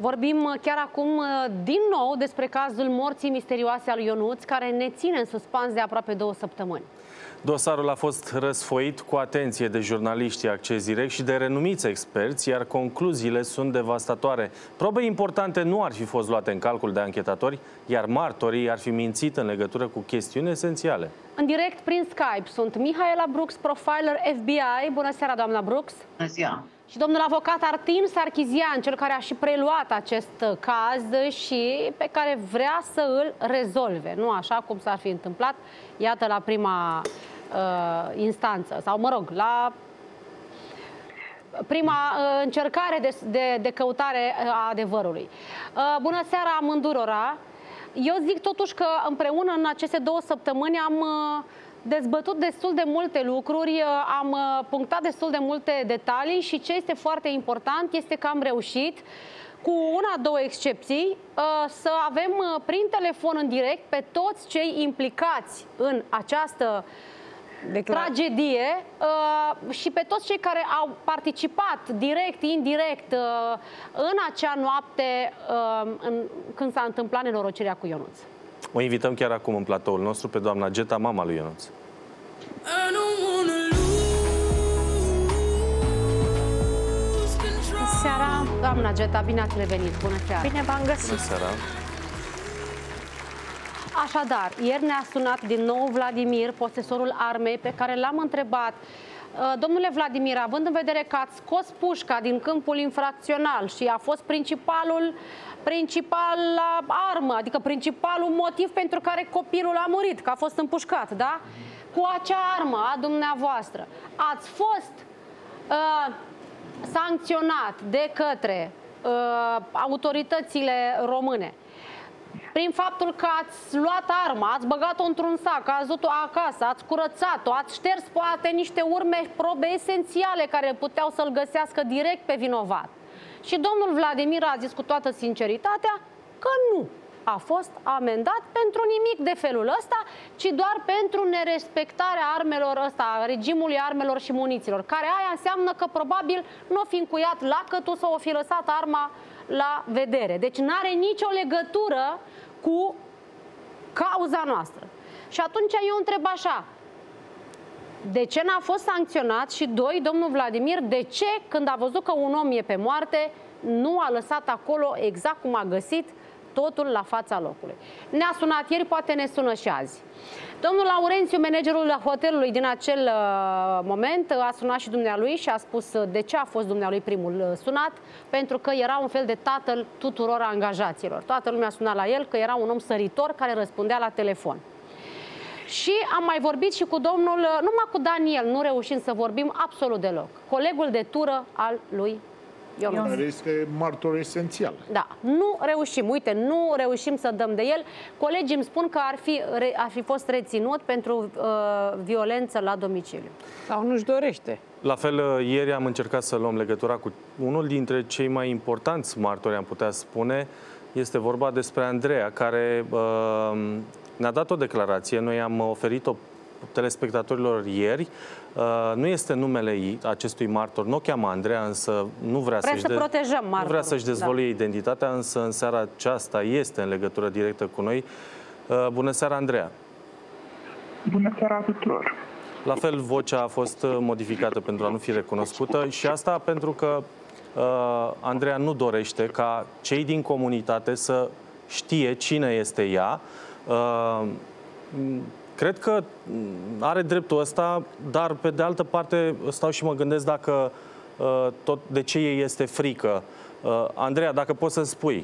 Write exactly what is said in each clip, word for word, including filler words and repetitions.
Vorbim chiar acum din nou despre cazul morții misterioase al lui Ionuț, care ne ține în suspans de aproape două săptămâni. Dosarul a fost răsfoit cu atenție de jurnaliștii Acces Direct și de renumiți experți, iar concluziile sunt devastatoare. Probe importante nu ar fi fost luate în calcul de anchetatori, iar martorii ar fi mințit în legătură cu chestiuni esențiale. În direct prin Skype sunt Mihaela Brooks, profiler F B I. Bună seara, doamna Brooks! Bună seara! Și domnul avocat Artin Sarkisian, cel care a și preluat acest caz și pe care vrea să îl rezolve. Nu așa cum s-ar fi întâmplat, iată, la prima uh, instanță, sau mă rog, la prima uh, încercare de, de, de căutare a adevărului. Uh, bună seara amândurora! Eu zic totuși că împreună în aceste două săptămâni am uh, dezbătut destul de multe lucruri, am punctat destul de multe detalii și ce este foarte important este că am reușit, cu una, două excepții, să avem prin telefon în direct pe toți cei implicați în această Declar. tragedie și pe toți cei care au participat direct, indirect în acea noapte când s-a întâmplat nenorocirea cu Ionuț. O invităm chiar acum în platoul nostru pe doamna Geta, mama lui Ionuț. Bună seara, doamna Geta, bine ați revenit. Bună seara. Bine v-am găsit. Bună seara. Așadar, ieri ne-a sunat din nou Vladimir, posesorul armei, pe care l-am întrebat: domnule Vladimir, având în vedere că ați scos pușca din câmpul infracțional și a fost principalul principala armă, adică principalul motiv pentru care copilul a murit, că a fost împușcat, da? Cu acea armă a dumneavoastră, ați fost uh, sancționat de către uh, autoritățile române prin faptul că ați luat arma, ați băgat-o într-un sac, ați dus-o acasă, ați curățat-o, ați șters poate niște urme, probe esențiale care puteau să-l găsească direct pe vinovat. Și domnul Vladimir a zis cu toată sinceritatea că nu a fost amendat pentru nimic de felul ăsta, ci doar pentru nerespectarea armelor ăsta, regimului armelor și muniților, care aia înseamnă că probabil nu o fi încuiat lacătul sau o fi lăsat arma la vedere. Deci nu are nicio legătură cu cauza noastră. Și atunci eu întreb așa: de ce n-a fost sancționat? Și doi, domnul Vladimir, de ce, când a văzut că un om e pe moarte, nu a lăsat acolo exact cum a găsit totul la fața locului? Ne-a sunat ieri, poate ne sună și azi. Domnul Laurențiu, managerul hotelului din acel uh, moment, a sunat și dumnealui și a spus de ce a fost dumnealui primul sunat, pentru că era un fel de tatăl tuturor angajaților. Toată lumea suna la el că era un om săritor care răspundea la telefon. Și am mai vorbit și cu domnul, numai cu Daniel, nu reușim să vorbim absolut deloc. Colegul de tură al lui Ionuț. Care este martor esențial. Da, nu reușim, uite, nu reușim să dăm de el. Colegii îmi spun că ar fi, ar fi fost reținut pentru uh, violență la domiciliu. Sau nu-și dorește. La fel, ieri am încercat să luăm legătura cu unul dintre cei mai importanți martori, am putea spune. Este vorba despre Andreea, care uh, ne-a dat o declarație. Noi am oferit-o telespectatorilor ieri. Uh, nu este numele ei, acestui martor, nu o cheamă Andreea, însă nu vrea Vrem să-și să protejăm martorul. Nu vrea să-și dezvăluie da. identitatea, însă în seara aceasta este în legătură directă cu noi. Uh, bună seara, Andreea! Bună seara tuturor! La fel, vocea a fost modificată pentru a nu fi recunoscută și asta pentru că uh, Andreea nu dorește ca cei din comunitate să știe cine este ea. Uh, Cred că are dreptul ăsta, dar pe de altă parte stau și mă gândesc dacă uh, tot de ce ei este frică. Uh, Andreea, dacă poți să-mi spui,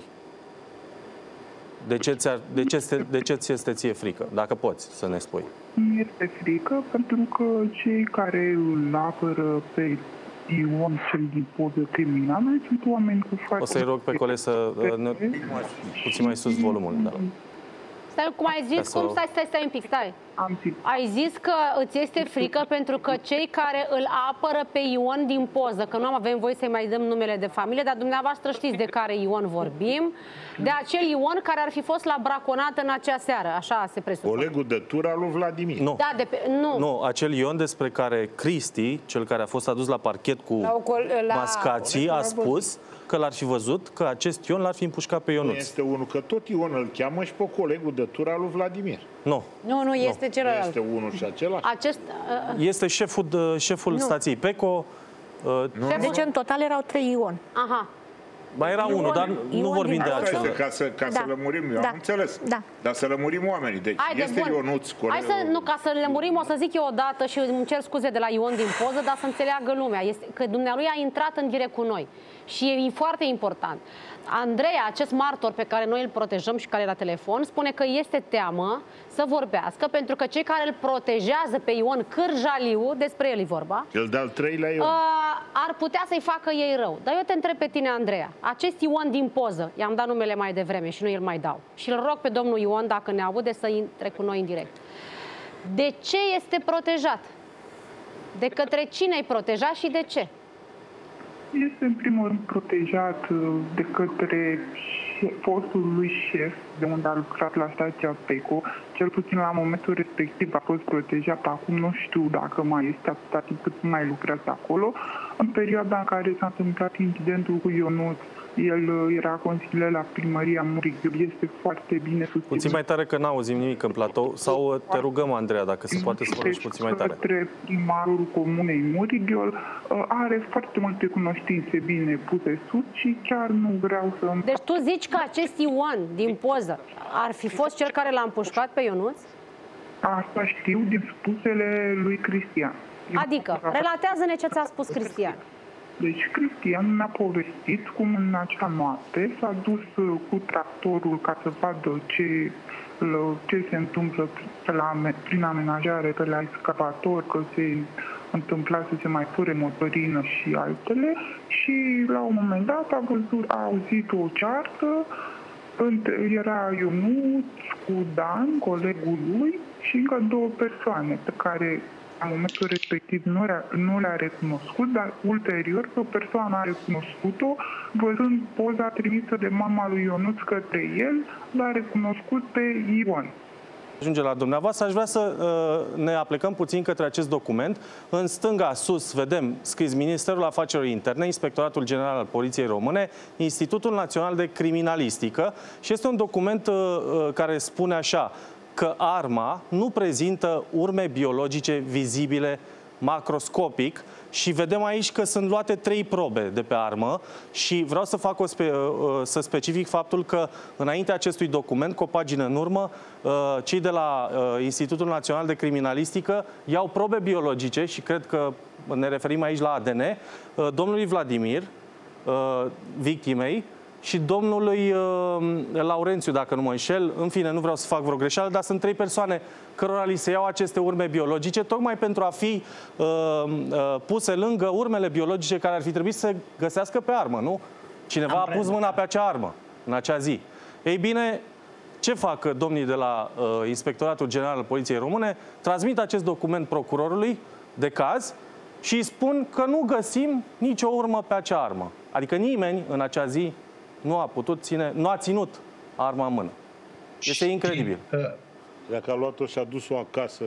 de ce, ți de, ce, de ce ți este ție frică? Dacă poți să ne spui. Mi este frică pentru că cei care îl apără pe Ion, cel din poză criminală, sunt oameni cu foarte... O să-i rog pe colegi să... Uh, ne... Puțin mai sus volumul, da. Stai, cum ai zis? Cum? Stai, stai, stai un pic, stai. am zis. Ai zis că îți este frică pentru că cei care îl apără pe Ion din poză, că nu avem voie să-i mai dăm numele de familie, dar dumneavoastră știți de care Ion vorbim, de acel Ion care ar fi fost la braconat în acea seară, așa se presupune. Colegul de tură al lui Vladimir. Nu. Da, de pe, nu. Nu, acel Ion despre care Cristi, cel care a fost adus la parchet cu La, la... mascații, a spus că l-ar fi văzut, că acest Ion l-ar fi împușcat pe Nu Ionuț. este unul, că tot Ion îl cheamă și pe colegul de tură al lui Vladimir. Nu. Nu, nu, este Nu celălalt. este unul și același. Acest, uh, Este șeful, de, șeful stației Peco. Uh, Deci în total erau trei Ion. aha. mai era Ion- unul, dar nu Ion vorbim din de Asta Asta acela. este, ca să, ca Da. să lămurim, eu Da. am înțeles. Da. Dar să lămurim oamenii. Deci Haide, este bun. Ionuț, Hai colegul. să, nu, ca să le murim, o să zic eu o dată și îmi cer scuze de la Ion din poză, dar să înțeleagă lumea. Este, că dumnealui a intrat în direct cu noi. Și e foarte important. Andreea, acest martor pe care noi îl protejăm și care e la telefon, spune că este teamă să vorbească, pentru că cei care îl protejează pe Ion Cârjaliu, despre el e vorba, Cel de-al treilea Ion. Uh, ar putea să-i facă ei rău. Dar eu te întreb pe tine, Andreea, acest Ion din poză, i-am dat numele mai devreme și nu îl mai dau, și îl rog pe domnul Ion, dacă ne aude, să intre cu noi în direct. De ce este protejat? De către cine îi protejat și de ce? Este în primul rând protejat uh, de către șe- fostul lui șef, de unde a lucrat la stația Peco. Cel puțin la momentul respectiv a fost protejat, acum nu știu dacă mai este atâta timp cât mai lucrează acolo. În perioada în care s-a întâmplat incidentul cu Ionuț, el uh, era consilier la primăria Murighiu, este foarte bine susținut. Puțin mai tare că n-auzim nimic în platou. Sau uh, te rugăm, Andreea, dacă se poate să vorbești puțin mai tare. Către primarul comunei Murighiol, uh, are foarte multe cunoștințe bine puse sus și chiar nu vreau să... Deci tu zici că acest Ion din poză ar fi fost cel care l-a împușcat pe Ionuț? Asta știu din spusele lui Cristian. Adică, relatează-ne ce ți-a spus Cristian. Deci Cristian mi-a povestit cum în acea noapte s-a dus uh, cu tractorul ca să vadă ce, l- ce se întâmplă pe la, ame- prin amenajare pe la excavator, că se întâmpla să se mai fure motorină și altele, și la un moment dat a, văzut, a auzit o ceartă. Între- Era Ionuț cu Dan, colegul lui, și încă două persoane pe care în momentul respectiv nu le-a, nu le-a recunoscut, dar ulterior o persoană a recunoscut-o, văzând poza trimisă de mama lui Ionuț către el, l-a recunoscut pe Ion. Ajunge la dumneavoastră, aș vrea să uh, ne aplecăm puțin către acest document. În stânga, sus, vedem scris Ministerul Afacerilor Interne, Inspectoratul General al Poliției Române, Institutul Național de Criminalistică, și este un document uh, uh, care spune așa, că arma nu prezintă urme biologice vizibile macroscopic, și vedem aici că sunt luate trei probe de pe armă, și vreau să fac o spe, să specific faptul că înainte acestui document, cu o pagină în urmă, cei de la Institutul Național de Criminalistică iau probe biologice, și cred că ne referim aici la A D N, domnului Vladimir, victimei, și domnului uh, Laurențiu, dacă nu mă înșel. În fine, nu vreau să fac vreo greșeală, dar sunt trei persoane cărora li se iau aceste urme biologice, tocmai pentru a fi uh, uh, puse lângă urmele biologice care ar fi trebuit să se găsească pe armă, nu? Cineva a pus mâna pe acea armă în acea zi. Ei bine, ce fac domnii de la uh, Inspectoratul General al Poliției Române? Transmit acest document procurorului de caz și îi spun că nu găsim nicio urmă pe acea armă. Adică nimeni în acea zi nu a putut ține, nu a ținut arma în mână. Este incredibil. Dacă a luat-o și a dus-o acasă.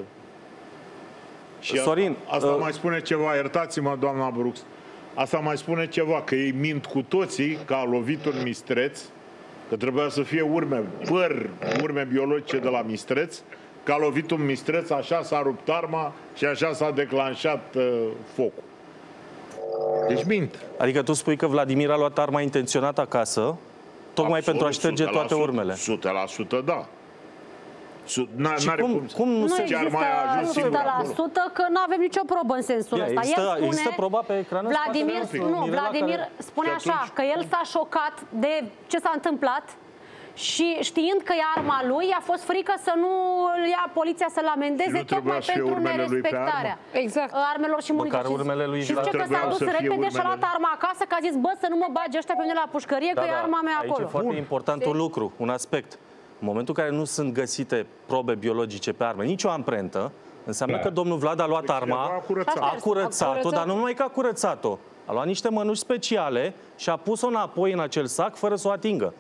Și Sorin, asta, asta uh, mai spune ceva, iertați-mă, doamna Brux, asta mai spune ceva, că ei mint cu toții că a lovit un mistreț, că trebuia să fie urme, păr, urme biologice de la mistreț, că a lovit un mistreț, așa s-a rupt arma și așa s-a declanșat uh, focul. Deci mint. Adică tu spui că Vladimir a luat arma intenționat acasă, tocmai Absolut, pentru a șterge o sută la toate sută, urmele. o sută la sută, da. Su- n-a- Și n-are cum, cum, să- cum nu, Nu se... Chiar există mai a ajuns o singur sută la acolo. sută, că nu avem nicio probă în sensul Ia, ăsta. există- El spune, există proba pe ecran în Vladimir, spatele nostru, nu, Mirela, Vladimir care- spune Și așa, atunci- că el s-a șocat de ce s-a întâmplat și știind că e arma lui, a fost frică să nu îl ia poliția să-l amendeze, Și nu trebuia tocmai să fie pentru urmele lui pe nerespectarea Exact. armelor și muniției. Măcar urmele lui Și Vlad. zice că s-a Trebuiau dus să fie repede și a luat urmele. arma acasă, că a zis, bă, să nu mă bagi ăștia pe mine la pușcărie, că e arma mea aici acolo. e foarte important un lucru, un aspect. În momentul în care nu sunt găsite probe biologice pe arme, nicio amprentă, înseamnă Da. că domnul Vlad a luat Deci arma, a curățat. a curățat-o, curățat. dar nu numai că a curățat-o, a luat niște mănuși speciale și a pus-o înapoi în acel sac fără să o atingă.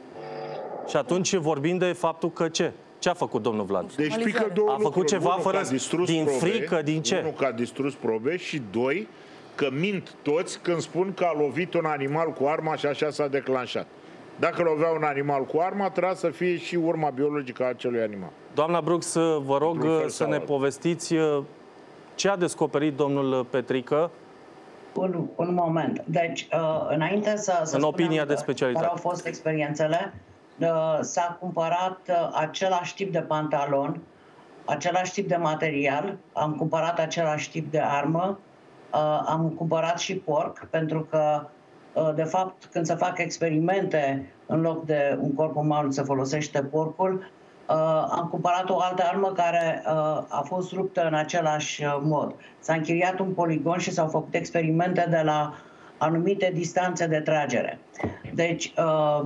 Și atunci vorbim de faptul că ce? Ce a făcut domnul Vlad? Deci pică două A făcut lucruri. ceva Unul, fără- că a distrus din probe, frică, din ce? Unul, că a distrus probe și doi, că mint toți când spun că a lovit un animal cu arma și așa s-a declanșat. Dacă lovea un animal cu arma, trebuia să fie și urma biologică a acelui animal. Doamna Brux, vă rog Într-un fel să sau ne altul. povestiți ce a descoperit domnul Petrică. Un, un moment. Deci, uh, înainte să, să În spunem opinia de că- specialitate. care au fost experiențele, uh, s-a cumpărat uh, același tip de pantalon, același tip de material, am cumpărat același tip de armă, uh, am cumpărat și porc, pentru că, uh, de fapt, când se fac experimente, în loc de un corp uman se folosește porcul. Uh, am cumpărat o altă armă care uh, a fost ruptă în același uh, mod. S-a închiriat un poligon și s-au făcut experimente de la anumite distanțe de tragere. Deci, uh,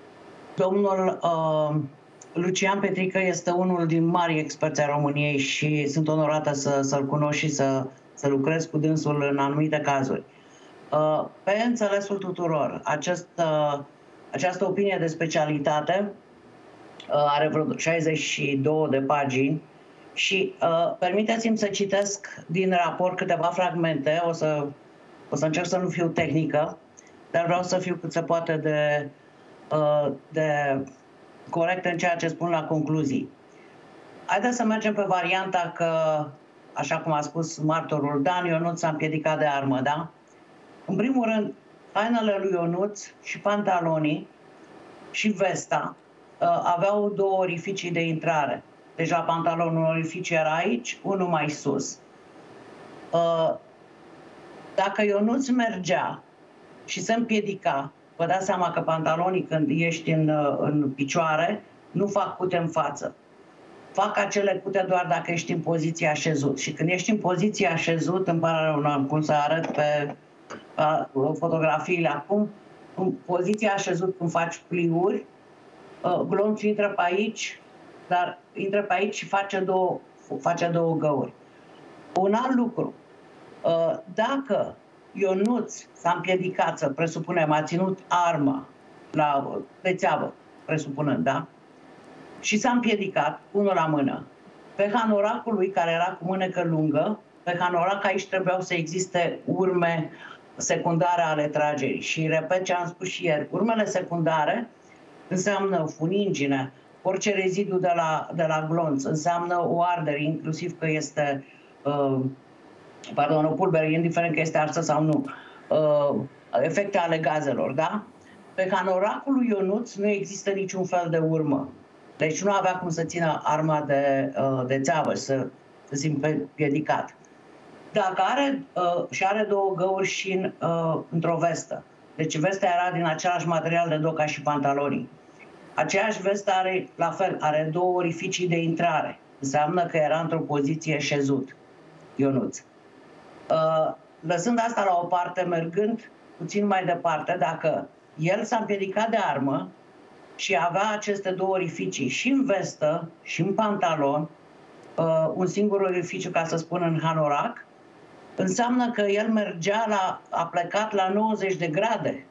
domnul uh, Lucian Petrică este unul din mari experți ai României și sunt onorată să, să-l cunosc și să, să lucrez cu dânsul în anumite cazuri. Uh, pe înțelesul tuturor, acest, uh, această opinie de specialitate are vreo șaizeci și două de pagini și uh, permiteți-mi să citesc din raport câteva fragmente. O să, o să încerc să nu fiu tehnică, dar vreau să fiu cât se poate de, uh, de corect în ceea ce spun la concluzii. Haideți să mergem pe varianta că, așa cum a spus martorul Dan, Ionuț s-a împiedicat de armă, da? În primul rând, hainele lui Ionuț și pantalonii și vesta aveau două orificii de intrare. Deja pantalonul, un orificiu era aici, unul mai sus. Dacă Ionuț mergea și se împiedica, vă dați seama că pantalonii, când ești în, în picioare, nu fac cute în față. Fac acele cute doar dacă ești în poziție așezut. Și când ești în poziție așezut, îmi pare rău, nu am cum să arăt pe uh, fotografiile acum, în poziția așezut când faci pliuri, glonțul intră pe aici, dar intră pe aici și face două, face două găuri. Un alt lucru, dacă Ionuț s-a împiedicat, să presupunem, a ținut arma la rețeavă, presupunând, da? Și s-a împiedicat, unul la mână. Pe hanoracul lui, care era cu mânecă lungă, pe hanorac aici trebuiau să existe urme secundare ale tragerii. Și repet ce am spus și ieri, urmele secundare înseamnă funingine, orice rezidu de la, de la glonț, înseamnă o ardere, inclusiv că este, uh, pardon, o pulbere, indiferent că este arsă sau nu, uh, efecte ale gazelor, da? Pe hanoracul lui Ionuț nu există niciun fel de urmă. Deci nu avea cum să țină arma de, uh, de țeavă, să, să se împiedicat. Dacă are, uh, și are două găuri și în, uh, într-o vestă. Deci vesta era din același material de doc ca și pantalonii. Aceeași vestă are, la fel, are două orificii de intrare. Înseamnă că era într-o poziție șezut, Ionuț. Uh, lăsând asta la o parte, mergând puțin mai departe, dacă el s-a împiedicat de armă și avea aceste două orificii și în vestă și în pantalon, uh, un singur orificiu, ca să spun, în hanorac, înseamnă că el mergea la, a plecat la nouăzeci de grade.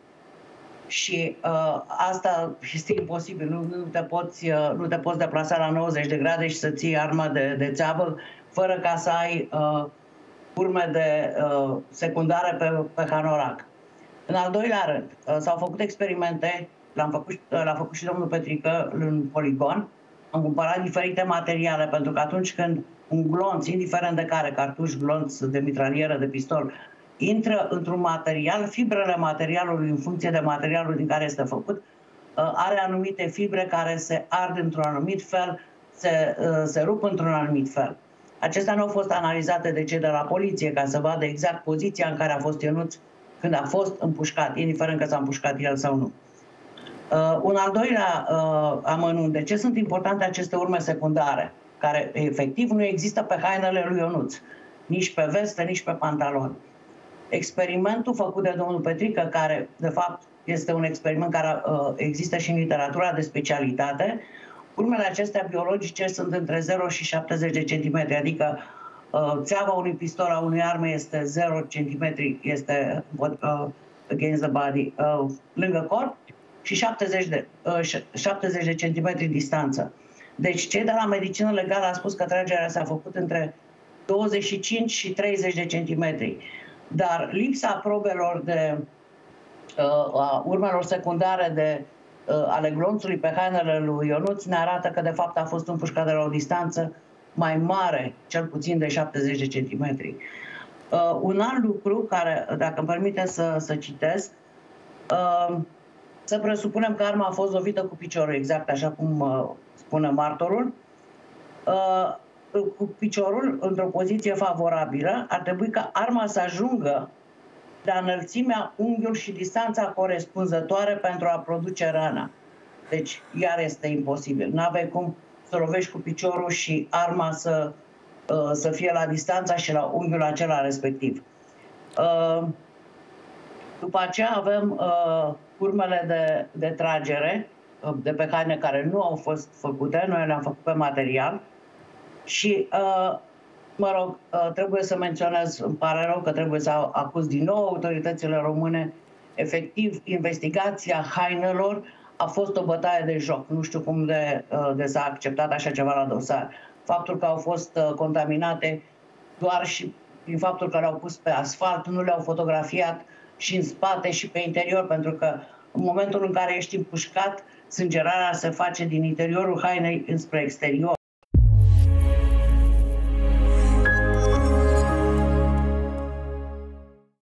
Și uh, asta este imposibil, nu, nu, te poți, uh, nu te poți deplasa la nouăzeci de grade și să ții arma de, de țeavă fără ca să ai uh, urme de uh, secundare pe, pe hanorac. În al doilea rând, uh, s-au făcut experimente, l-am făcut, uh, l-a făcut și domnul Petrică în poligon, am cumpărat diferite materiale, pentru că atunci când un glonț, indiferent de care, cartuș, glonț, de mitralieră, de pistol, intră într-un material, fibrele materialului, în funcție de materialul din care este făcut, are anumite fibre care se ard într-un anumit fel, se, se rup într-un anumit fel. Acestea nu au fost analizate de cei de la poliție, ca să vadă exact poziția în care a fost Ionuț când a fost împușcat, indiferent că s-a împușcat el sau nu. Uh, un al doilea uh, amănunt, de ce sunt importante aceste urme secundare, care efectiv nu există pe hainele lui Ionuț, nici pe vestă, nici pe pantalon. Experimentul făcut de domnul Petrică, care de fapt este un experiment care uh, există și în literatura de specialitate, Urmele acestea biologice sunt între zero și șaptezeci de centimetri, adică uh, țeava unui pistol a unei arme este zero centimetri, este uh, against the body, uh, lângă corp, și șaptezeci de, uh, șaptezeci de centimetri distanță. Deci cei de la medicină legală au spus că tragerea s-a făcut între douăzeci și cinci și treizeci de centimetri. Dar lipsa probelor de uh, a urmelor secundare de, uh, ale glonțului pe hainele lui Ionuț ne arată că de fapt a fost împușcat de la o distanță mai mare, cel puțin de șaptezeci de centimetri. Uh, un alt lucru care, dacă îmi permite să, să citesc, uh, să presupunem că arma a fost lovită cu piciorul, exact așa cum uh, spune martorul. Uh, cu piciorul într-o poziție favorabilă, ar trebui ca arma să ajungă la înălțimea, unghiul și distanța corespunzătoare pentru a produce rana. Deci, iar este imposibil. Nu aveai cum să lovești cu piciorul și arma să, uh, să fie la distanța și la unghiul acela respectiv. Uh, după aceea avem uh, urmele de, de tragere uh, de pe haine care nu au fost făcute, noi le-am făcut pe material. Și, uh, mă rog, uh, trebuie să menționez, îmi pare rău că trebuie să acuz din nou autoritățile române, efectiv, investigația hainelor a fost o bătaie de joc. Nu știu cum de, uh, de s-a acceptat așa ceva la dosar. Faptul că au fost uh, contaminate doar și prin faptul că le-au pus pe asfalt, nu le-au fotografiat și în spate și pe interior, pentru că în momentul în care ești împușcat, sângerarea se face din interiorul hainei înspre exterior.